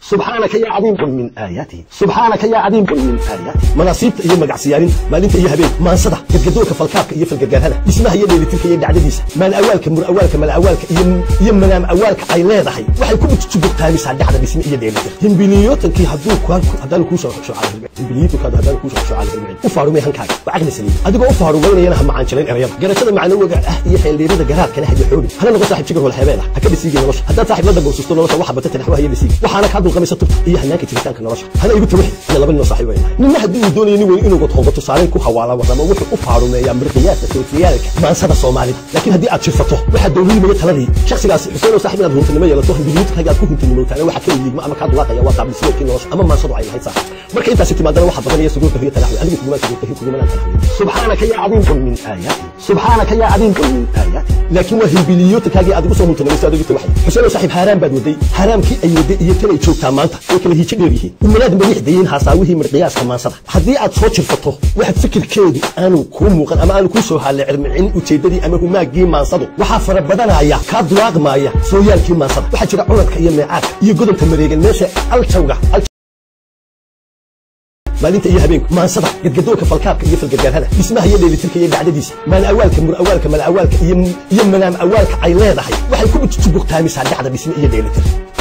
سبحانك يا عظيم من آياته سبحانك يا عظيم من آياته مناصيبت iyo magac siyaarin maalinta iyo habeen maansada gadgadoolka falkaabka iyo falgargaarada dhismaha iyo dheelitirka iyo dhacdadiisa maan awaalka mur awaalka mal awaalka iyo manaam awaalka ay leedahay waxay ku jubugtaamisaa dhacda dhisme iyo dheelitir himbiliyotankii haddaan ku soo shucaalay himbiliyotankii haddaan ku soo shucaalay u faarumay hankaaga aqli saliim adigoo u faarumaynayna ha macaan jirin erayada garashada macnawiga ah iyo xeelirada garaadka leh iyo xooli hala noqo saaxiib jigar wal xeebeeda ha ka dhisiga nolosha hadda saaxiib la dagoosto nolosha waxa batay naxwaha iyo dhisiga waxaana ka dulqamaysa tubta iyo hanaanka jiritaanka nolosha hada igu tawaxi in laba nin saaxiib ay ninna hadii uu doonayo nin weyn inuu go'do tusaale ku hawaala wadama wuxuu u faarumeeyaa mirqiyaadka soofiyaalka maansada Soomaalida laakiin hadii aad jifato waxa dawladnimada taladii shakhsigaas Xuseen oo saaxiib aad runtinimo yeelato himbiliyotankii aad ku runtinimo taana waxa ka yimid ama ka dulaaqaya waa qaab dhismeedkii nolosha ama maansadu ay lahayd saaxiib marka intaas timaadana waxa badanaya suuqka iyo talaxwi anigu kuma سبحانك يا عظيم من آياته سبحانك يا عظيم من آياته لكن وهمبليوتك هذه أدرس وهم تنمس أدرس واحد حسين صاحب حرام بعد ودي حرام كي أي ودي يكلي تشوف كمانته يكلي هي تدريه ومناد بنيح دين حساويه مرقياس كمان صدق حدي أتصوت الفطه واحد فكر كيدي أنا كوم وقن أما أنا كوسو هالعلم عين وتجدري أما هو ما جي ما صدق وحفر بدنا يا كادواق ما يا سويال كي ما صدق واحد شرع عمرك أيام معاك يقدم تمريجن ماشي الشوقة maalinta iyo habeenku maansada gadgadoolka falkaabka iyo falgargaarada dhismaha iyo dheelitirka iyo dhacdadiisa maan awaalka mur awaalka mal awaalka iyo manaam awaalka ay leedahay waxay ku jubugtaamisaa dhacda dhisme iyo dheelitir